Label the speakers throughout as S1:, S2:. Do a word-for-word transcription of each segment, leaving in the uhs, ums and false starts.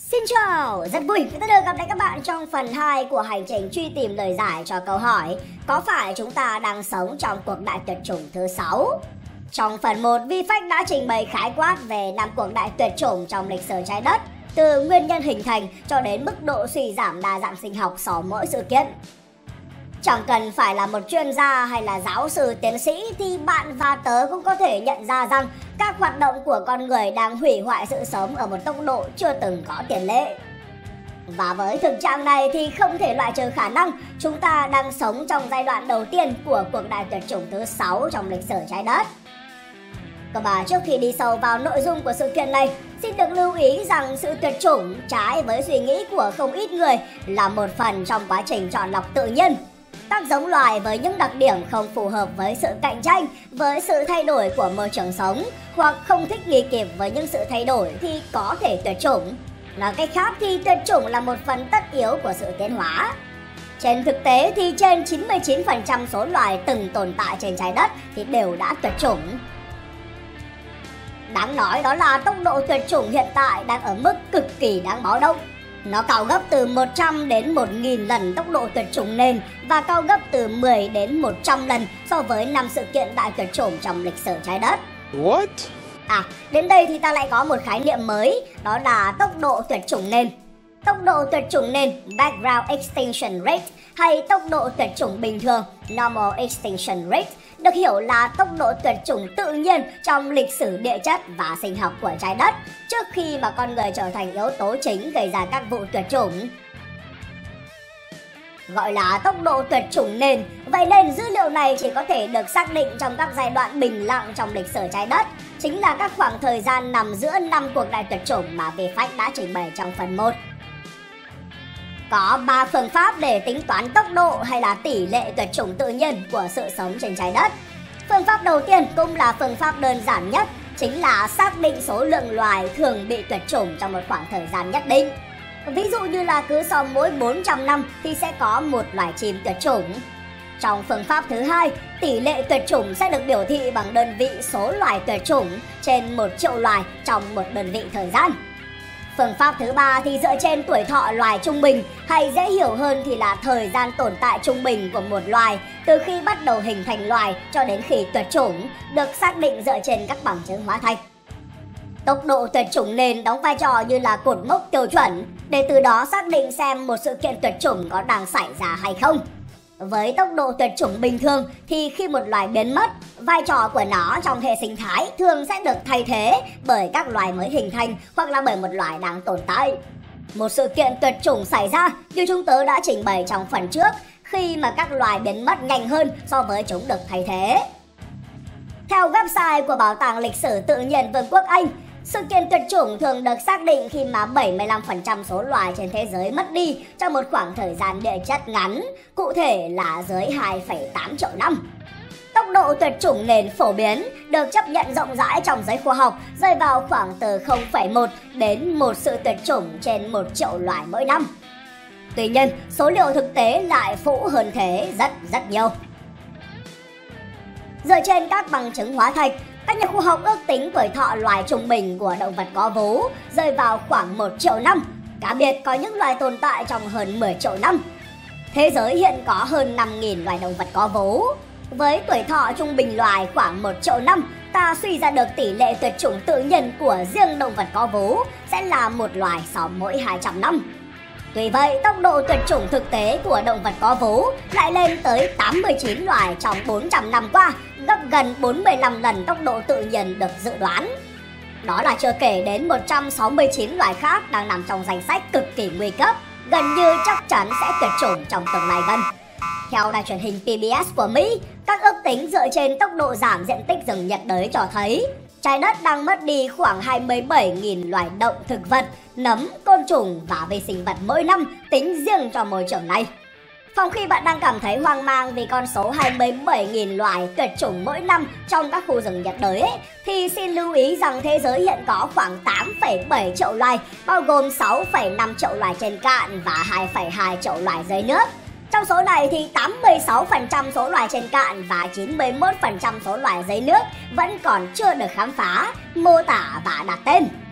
S1: Xin chào, rất vui khi được gặp lại các bạn trong phần hai của hành trình truy tìm lời giải cho câu hỏi có phải chúng ta đang sống trong cuộc đại tuyệt chủng thứ sáu? Trong phần một, VFACT đã trình bày khái quát về năm cuộc đại tuyệt chủng trong lịch sử trái đất, từ nguyên nhân hình thành cho đến mức độ suy giảm đa dạng sinh học sau mỗi sự kiện. Chẳng cần phải là một chuyên gia hay là giáo sư tiến sĩ thì bạn và tớ cũng có thể nhận ra rằng các hoạt động của con người đang hủy hoại sự sống ở một tốc độ chưa từng có tiền lệ. Và với thực trạng này thì không thể loại trừ khả năng chúng ta đang sống trong giai đoạn đầu tiên của cuộc đại tuyệt chủng thứ sáu trong lịch sử trái đất. Và trước khi đi sâu vào nội dung của sự kiện này, xin được lưu ý rằng sự tuyệt chủng trái với suy nghĩ của không ít người là một phần trong quá trình chọn lọc tự nhiên. Các giống loài với những đặc điểm không phù hợp với sự cạnh tranh, với sự thay đổi của môi trường sống hoặc không thích nghi kịp với những sự thay đổi thì có thể tuyệt chủng. Nói cách khác thì tuyệt chủng là một phần tất yếu của sự tiến hóa. Trên thực tế thì trên chín mươi chín phần trăm số loài từng tồn tại trên trái đất thì đều đã tuyệt chủng. Đáng nói đó là tốc độ tuyệt chủng hiện tại đang ở mức cực kỳ đáng báo động. Nó cao gấp từ một trăm đến một nghìn lần tốc độ tuyệt chủng nền và cao gấp từ mười đến một trăm lần so với năm sự kiện đại tuyệt chủng trong lịch sử trái đất.
S2: What?
S1: À, đến đây thì ta lại có một khái niệm mới, đó là tốc độ tuyệt chủng nền. Tốc độ tuyệt chủng nền, background extinction rate, hay tốc độ tuyệt chủng bình thường, normal extinction rate, được hiểu là tốc độ tuyệt chủng tự nhiên trong lịch sử địa chất và sinh học của trái đất trước khi mà con người trở thành yếu tố chính gây ra các vụ tuyệt chủng. Gọi là tốc độ tuyệt chủng nền, vậy nên dữ liệu này chỉ có thể được xác định trong các giai đoạn bình lặng trong lịch sử trái đất, chính là các khoảng thời gian nằm giữa năm cuộc đại tuyệt chủng mà VFACT đã trình bày trong phần một. Có ba phương pháp để tính toán tốc độ hay là tỷ lệ tuyệt chủng tự nhiên của sự sống trên trái đất. Phương pháp đầu tiên cũng là phương pháp đơn giản nhất, chính là xác định số lượng loài thường bị tuyệt chủng trong một khoảng thời gian nhất định. Ví dụ như là cứ sau mỗi bốn trăm năm thì sẽ có một loài chim tuyệt chủng. Trong phương pháp thứ hai, tỷ lệ tuyệt chủng sẽ được biểu thị bằng đơn vị số loài tuyệt chủng trên một triệu loài trong một đơn vị thời gian. Phương pháp thứ ba thì dựa trên tuổi thọ loài trung bình, hay dễ hiểu hơn thì là thời gian tồn tại trung bình của một loài từ khi bắt đầu hình thành loài cho đến khi tuyệt chủng, được xác định dựa trên các bằng chứng hóa thạch. Tốc độ tuyệt chủng nền đóng vai trò như là cột mốc tiêu chuẩn để từ đó xác định xem một sự kiện tuyệt chủng có đang xảy ra hay không. Với tốc độ tuyệt chủng bình thường thì khi một loài biến mất, vai trò của nó trong hệ sinh thái thường sẽ được thay thế bởi các loài mới hình thành hoặc là bởi một loài đang tồn tại. Một sự kiện tuyệt chủng xảy ra như chúng tớ đã trình bày trong phần trước, khi mà các loài biến mất nhanh hơn so với chúng được thay thế. Theo website của Bảo tàng Lịch sử Tự nhiên Vương quốc Anh, sự kiện tuyệt chủng thường được xác định khi mà bảy mươi lăm phần trăm số loài trên thế giới mất đi trong một khoảng thời gian địa chất ngắn, cụ thể là dưới hai phẩy tám triệu năm. Tốc độ tuyệt chủng nền phổ biến được chấp nhận rộng rãi trong giới khoa học rơi vào khoảng từ không phẩy một đến một sự tuyệt chủng trên một triệu loài mỗi năm. Tuy nhiên, số liệu thực tế lại phũ hơn thế rất rất nhiều. Dựa trên các bằng chứng hóa thạch, các nhà khoa học ước tính tuổi thọ loài trung bình của động vật có vú rơi vào khoảng một triệu năm, cá biệt có những loài tồn tại trong hơn mười triệu năm. Thế giới hiện có hơn năm nghìn loài động vật có vú. Với tuổi thọ trung bình loài khoảng một triệu năm, ta suy ra được tỷ lệ tuyệt chủng tự nhiên của riêng động vật có vú sẽ là một loài sau mỗi hai trăm năm. Tuy vậy, tốc độ tuyệt chủng thực tế của động vật có vú lại lên tới tám mươi chín loài trong bốn trăm năm qua, gấp gần bốn mươi lăm lần tốc độ tự nhiên được dự đoán. Đó là chưa kể đến một trăm sáu mươi chín loài khác đang nằm trong danh sách cực kỳ nguy cấp, gần như chắc chắn sẽ tuyệt chủng trong tương lai gần. Theo đài truyền hình pê bê ét của Mỹ, các ước tính dựa trên tốc độ giảm diện tích rừng nhiệt đới cho thấy trái đất đang mất đi khoảng hai mươi bảy nghìn loài động thực vật, nấm, côn trùng và vi sinh vật mỗi năm tính riêng cho môi trường này. Trong khi bạn đang cảm thấy hoang mang vì con số hai mươi bảy nghìn loài tuyệt chủng mỗi năm trong các khu rừng nhiệt đới ấy, thì xin lưu ý rằng thế giới hiện có khoảng tám phẩy bảy triệu loài, bao gồm sáu phẩy năm triệu loài trên cạn và hai phẩy hai triệu loài dưới nước. Trong số này thì tám mươi sáu phần trăm số loài trên cạn và chín mươi mốt phần trăm số loài dưới nước vẫn còn chưa được khám phá, mô tả và đặt tên.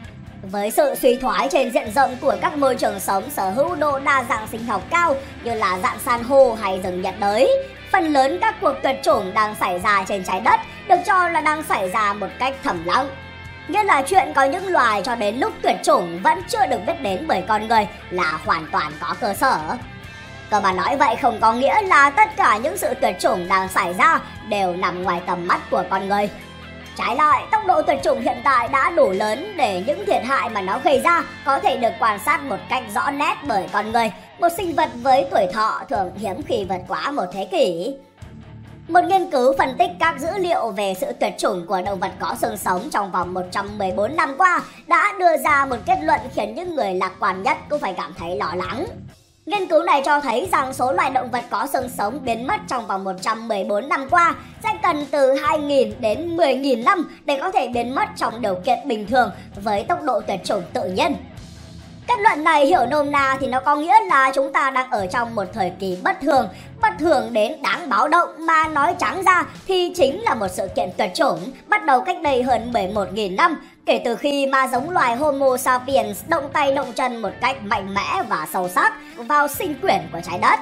S1: Với sự suy thoái trên diện rộng của các môi trường sống sở hữu độ đa dạng sinh học cao như là rạn san hô hay rừng nhiệt đới, phần lớn các cuộc tuyệt chủng đang xảy ra trên trái đất được cho là đang xảy ra một cách thầm lặng. Nghĩa là chuyện có những loài cho đến lúc tuyệt chủng vẫn chưa được biết đến bởi con người là hoàn toàn có cơ sở. Cơ mà nói vậy không có nghĩa là tất cả những sự tuyệt chủng đang xảy ra đều nằm ngoài tầm mắt của con người. Trái lại, tốc độ tuyệt chủng hiện tại đã đủ lớn để những thiệt hại mà nó gây ra có thể được quan sát một cách rõ nét bởi con người, một sinh vật với tuổi thọ thường hiếm khi vượt quá một thế kỷ. Một nghiên cứu phân tích các dữ liệu về sự tuyệt chủng của động vật có xương sống trong vòng một trăm mười bốn năm qua đã đưa ra một kết luận khiến những người lạc quan nhất cũng phải cảm thấy lo lắng. Nghiên cứu này cho thấy rằng số loài động vật có xương sống biến mất trong vòng một trăm mười bốn năm qua sẽ cần từ hai nghìn đến mười nghìn năm để có thể biến mất trong điều kiện bình thường với tốc độ tuyệt chủng tự nhiên. Kết luận này hiểu nôm na thì nó có nghĩa là chúng ta đang ở trong một thời kỳ bất thường, bất thường đến đáng báo động, mà nói trắng ra thì chính là một sự kiện tuyệt chủng bắt đầu cách đây hơn mười một nghìn năm, kể từ khi mà giống loài Homo sapiens động tay động chân một cách mạnh mẽ và sâu sắc vào sinh quyển của trái đất.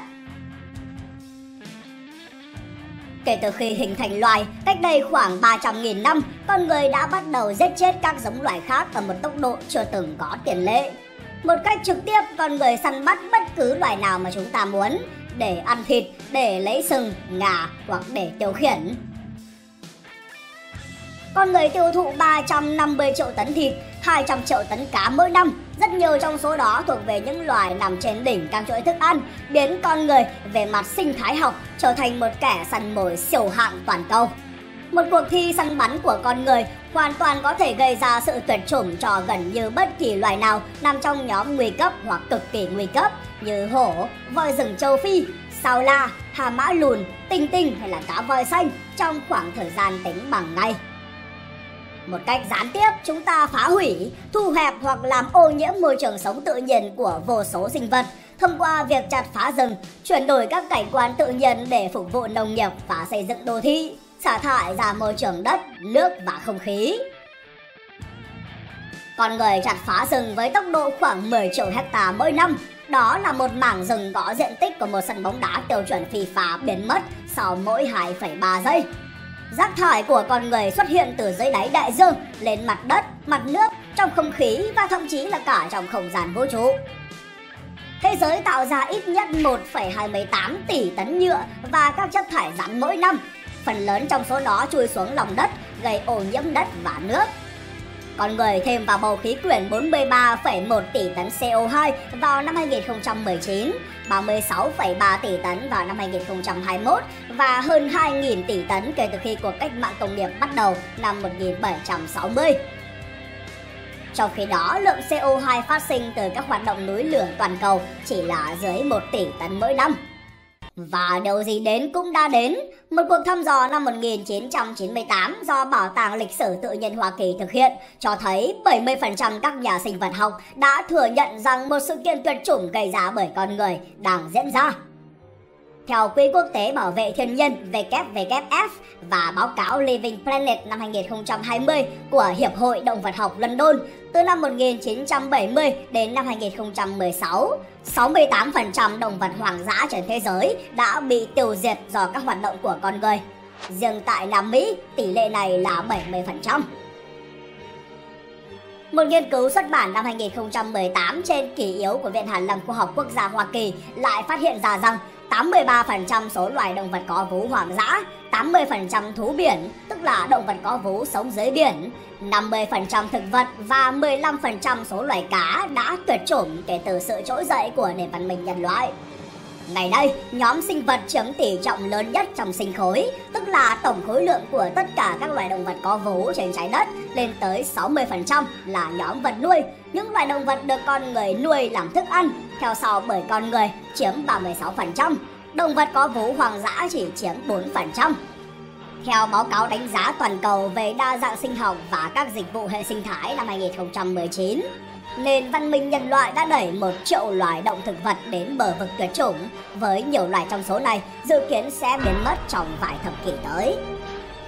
S1: Kể từ khi hình thành loài, cách đây khoảng ba trăm nghìn năm, con người đã bắt đầu giết chết các giống loài khác ở một tốc độ chưa từng có tiền lệ. Một cách trực tiếp, con người săn bắt bất cứ loài nào mà chúng ta muốn, để ăn thịt, để lấy sừng, ngà hoặc để tiêu khiển. Con người tiêu thụ ba trăm năm mươi triệu tấn thịt, hai trăm triệu tấn cá mỗi năm. Rất nhiều trong số đó thuộc về những loài nằm trên đỉnh các chuỗi thức ăn, biến con người về mặt sinh thái học trở thành một kẻ săn mồi siêu hạng toàn cầu. Một cuộc thi săn bắn của con người hoàn toàn có thể gây ra sự tuyệt chủng cho gần như bất kỳ loài nào nằm trong nhóm nguy cấp hoặc cực kỳ nguy cấp như hổ, voi rừng châu Phi, sao la, hà mã lùn, tinh tinh hay là cá voi xanh trong khoảng thời gian tính bằng ngày. Một cách gián tiếp, chúng ta phá hủy, thu hẹp hoặc làm ô nhiễm môi trường sống tự nhiên của vô số sinh vật thông qua việc chặt phá rừng, chuyển đổi các cảnh quan tự nhiên để phục vụ nông nghiệp và xây dựng đô thị, xả thải ra môi trường đất, nước và không khí. Con người chặt phá rừng với tốc độ khoảng mười triệu hectare mỗi năm. Đó là một mảng rừng có diện tích của một sân bóng đá tiêu chuẩn FIFA biến mất sau mỗi hai phẩy ba giây. Rác thải của con người xuất hiện từ dưới đáy đại dương lên mặt đất, mặt nước, trong không khí và thậm chí là cả trong không gian vũ trụ. Thế giới tạo ra ít nhất một phẩy hai mươi tám tỷ tấn nhựa và các chất thải rắn mỗi năm. Phần lớn trong số đó chui xuống lòng đất, gây ô nhiễm đất và nước. Con người thêm vào bầu khí quyển bốn mươi ba phẩy một tỷ tấn C O hai vào năm hai nghìn không trăm mười chín, ba mươi sáu phẩy ba tỷ tấn vào năm hai nghìn không trăm hai mươi mốt và hơn hai nghìn tỷ tấn kể từ khi cuộc cách mạng công nghiệp bắt đầu năm một nghìn bảy trăm sáu mươi. Trong khi đó, lượng C O hai phát sinh từ các hoạt động núi lửa toàn cầu chỉ là dưới một tỷ tấn mỗi năm. Và điều gì đến cũng đã đến. Một cuộc thăm dò năm một nghìn chín trăm chín mươi tám do Bảo tàng Lịch sử Tự nhiên Hoa Kỳ thực hiện cho thấy bảy mươi phần trăm các nhà sinh vật học đã thừa nhận rằng một sự kiện tuyệt chủng gây ra bởi con người đang diễn ra. Theo Quỹ Quốc tế Bảo vệ Thiên nhiên W W F và báo cáo Living Planet năm hai nghìn không trăm hai mươi của Hiệp hội Động vật học London, từ năm một nghìn chín trăm bảy mươi đến năm hai nghìn không trăm mười sáu, sáu mươi tám phần trăm động vật hoang dã trên thế giới đã bị tiêu diệt do các hoạt động của con người. Riêng tại Nam Mỹ, tỷ lệ này là bảy mươi phần trăm. Một nghiên cứu xuất bản năm hai nghìn không trăm mười tám trên kỷ yếu của Viện Hàn lâm Khoa học Quốc gia Hoa Kỳ lại phát hiện ra rằng tám mươi ba phần trăm số loài động vật có vú hoang dã, tám mươi phần trăm thú biển, tức là động vật có vú sống dưới biển, năm mươi phần trăm thực vật và mười lăm phần trăm số loài cá đã tuyệt chủng kể từ sự trỗi dậy của nền văn minh nhân loại. Ngày nay, nhóm sinh vật chiếm tỷ trọng lớn nhất trong sinh khối, tức là tổng khối lượng của tất cả các loài động vật có vú trên trái đất lên tới sáu mươi phần trăm là nhóm vật nuôi, những loài động vật được con người nuôi làm thức ăn, theo sau bởi con người chiếm ba mươi sáu phần trăm, động vật có vú hoang dã chỉ chiếm bốn phần trăm. Theo báo cáo đánh giá toàn cầu về đa dạng sinh học và các dịch vụ hệ sinh thái năm hai nghìn không trăm mười chín, nền văn minh nhân loại đã đẩy một triệu loài động thực vật đến bờ vực tuyệt chủng, với nhiều loài trong số này dự kiến sẽ biến mất trong vài thập kỷ tới.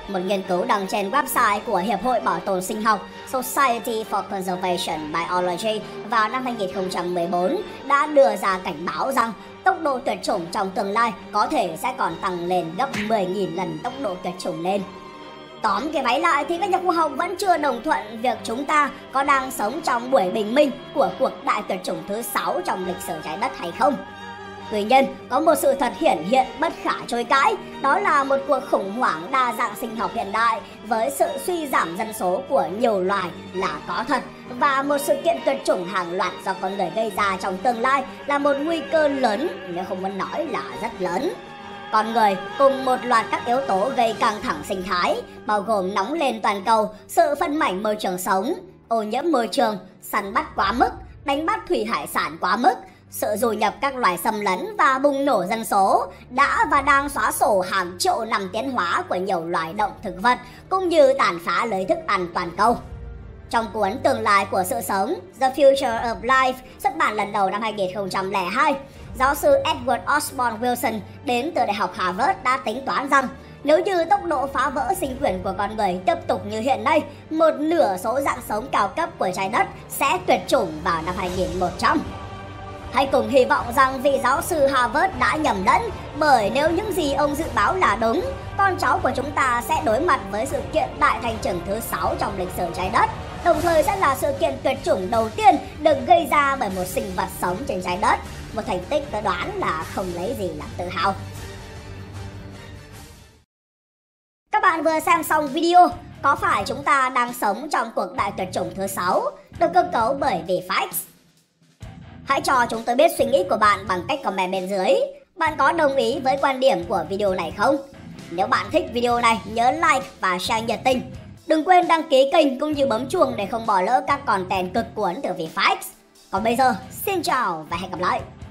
S1: Một nghiên cứu đăng trên website của Hiệp hội Bảo tồn Sinh học Society for Conservation Biology vào năm hai nghìn không trăm mười bốn đã đưa ra cảnh báo rằng tốc độ tuyệt chủng trong tương lai có thể sẽ còn tăng lên gấp mười nghìn lần tốc độ tuyệt chủng lên. Tóm cái váy lại thì các nhà khoa học vẫn chưa đồng thuận việc chúng ta có đang sống trong buổi bình minh của cuộc đại tuyệt chủng thứ sáu trong lịch sử trái đất hay không. Tuy nhiên, có một sự thật hiển hiện bất khả chối cãi, đó là một cuộc khủng hoảng đa dạng sinh học hiện đại với sự suy giảm dân số của nhiều loài là có thật, và một sự kiện tuyệt chủng hàng loạt do con người gây ra trong tương lai là một nguy cơ lớn, nếu không muốn nói là rất lớn. Con người cùng một loạt các yếu tố gây căng thẳng sinh thái, bao gồm nóng lên toàn cầu, sự phân mảnh môi trường sống, ô nhiễm môi trường, săn bắt quá mức, đánh bắt thủy hải sản quá mức, sự du nhập các loài xâm lấn và bùng nổ dân số đã và đang xóa sổ hàng triệu năm tiến hóa của nhiều loài động thực vật, cũng như tàn phá lưới thức ăn toàn cầu. Trong cuốn Tương lai của sự sống, The Future of Life, xuất bản lần đầu năm hai nghìn không trăm lẻ hai, giáo sư Edward Osborne Wilson đến từ Đại học Harvard đã tính toán rằng nếu như tốc độ phá vỡ sinh quyền của con người tiếp tục như hiện nay, một nửa số dạng sống cao cấp của trái đất sẽ tuyệt chủng vào năm hai nghìn một trăm. Hãy cùng hy vọng rằng vị giáo sư Harvard đã nhầm lẫn, bởi nếu những gì ông dự báo là đúng, con cháu của chúng ta sẽ đối mặt với sự kiện đại thành chủng thứ sáu trong lịch sử trái đất, đồng thời sẽ là sự kiện tuyệt chủng đầu tiên được gây ra bởi một sinh vật sống trên trái đất, một thành tích tôi đoán là không lấy gì làm tự hào. Các bạn vừa xem xong video, có phải chúng ta đang sống trong cuộc đại tuyệt chủng thứ sáu được cơ cấu bởi VFACTS? Hãy cho chúng tôi biết suy nghĩ của bạn bằng cách comment bên dưới. Bạn có đồng ý với quan điểm của video này không? Nếu bạn thích video này, nhớ like và share nhiệt tình. Đừng quên đăng ký kênh cũng như bấm chuông để không bỏ lỡ các content cực cuốn từ VFACTS. Còn bây giờ, xin chào và hẹn gặp lại!